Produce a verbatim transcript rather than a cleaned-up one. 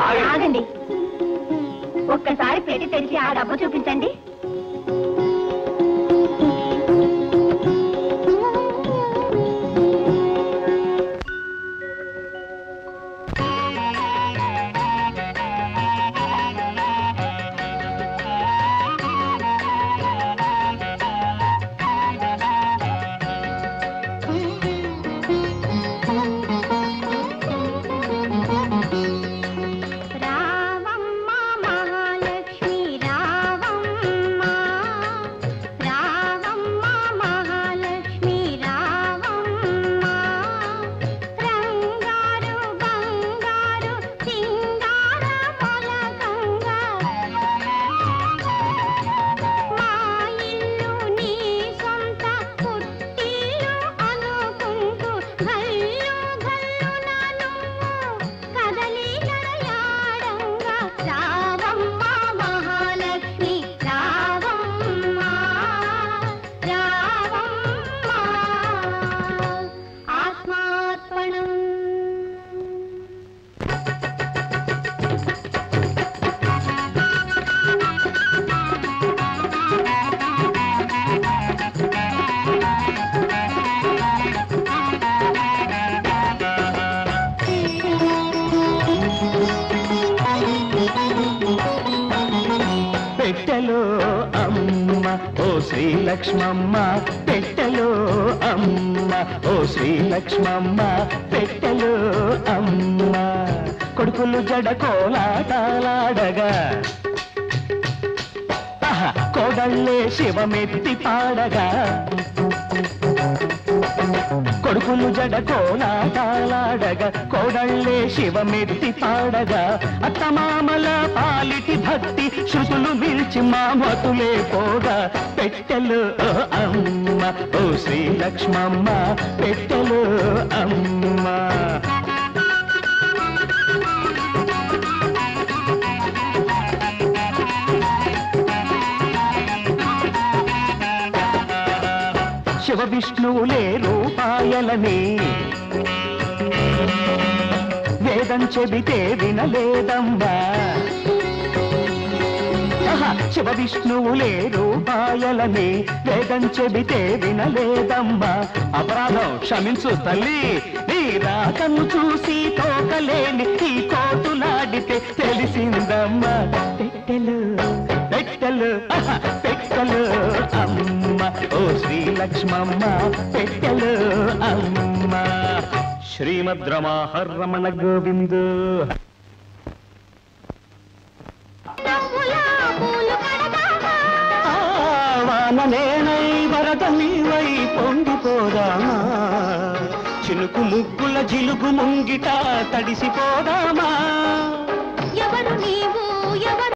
ఆగండి, ఒక్కసారి పెట్టి తెరిచి ఆ డబ్బు చూపించండి. శ్రీలక్ష్మమ్మ పెట్టెలో అమ్మ, ఓ శ్రీలక్ష్మమ్మ పెట్టెలో అమ్మ. కొడుకులు జడ కోలాటాలాడగా కోడళ్ళే శివమెత్తి పాడగా, కొడుకులు జడ కోలాటాలాడగా కోడళ్ళే శివమెత్తి పాడగా, అత్తమామల పాలిటి భక్తి శృతులు మిల్చి మా మతులే పోగా. పెట్టెలు అమ్మ, ఓ శ్రీలక్ష్మమ్మ పెట్టెలు అమ్మ. శివ విష్ణువులే రూపాయలని వేదం చెబితే వినలేదమ్మా. శివ విష్ణువులే రూపాయలని వేదం చెబితే వినలేదమ్మా. అపరాధం క్షమించు తల్లి, నీ రాకను చూసి తోకలేని ఈ కోటులాడితే తెలిసిందమ్మా. పెట్టెలు పెట్టెలు పెట్టెలు అమ్మ, ఓ శ్రీలక్ష్మమ్మ పెట్టెలు అమ్మ. శ్రీమద్ రమణ గోవిందు. వాననేనై వరద నీవై పొంగిపోదామా, చినుకు ముగ్గుల జిలుగు ముంగిట తడిసిపోదామా. ఎవరు నీవు ఎవరు